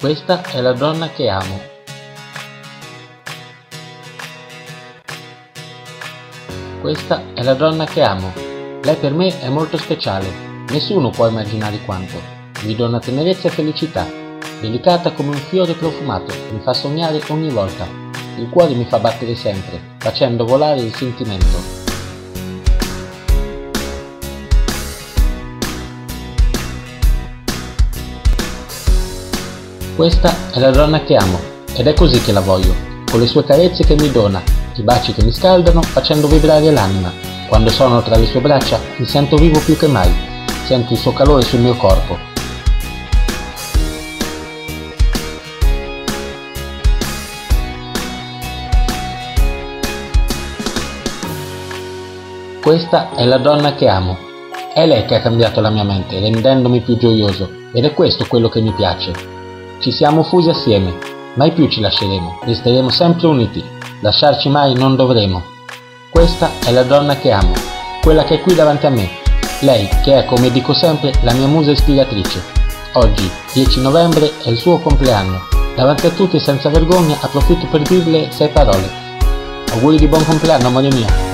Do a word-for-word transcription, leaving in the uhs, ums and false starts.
Questa è la donna che amo. Questa è la donna che amo. Lei per me è molto speciale. Nessuno può immaginare quanto. Mi dona tenerezza e felicità. Delicata come un fiore profumato, mi fa sognare ogni volta. Il cuore mi fa battere sempre, facendo volare il sentimento. Questa è la donna che amo, ed è così che la voglio, con le sue carezze che mi dona, i baci che mi scaldano facendo vibrare l'anima. Quando sono tra le sue braccia mi sento vivo più che mai, sento il suo calore sul mio corpo. Questa è la donna che amo. È lei che ha cambiato la mia mente, rendendomi più gioioso, ed è questo quello che mi piace. Ci siamo fusi assieme, mai più ci lasceremo, resteremo sempre uniti, lasciarci mai non dovremo. Questa è la donna che amo, quella che è qui davanti a me, lei che è, come dico sempre, la mia musa ispiratrice. Oggi, dieci novembre, è il suo compleanno. Davanti a tutti e senza vergogna approfitto per dirle sei parole. Auguri di buon compleanno, amore mio.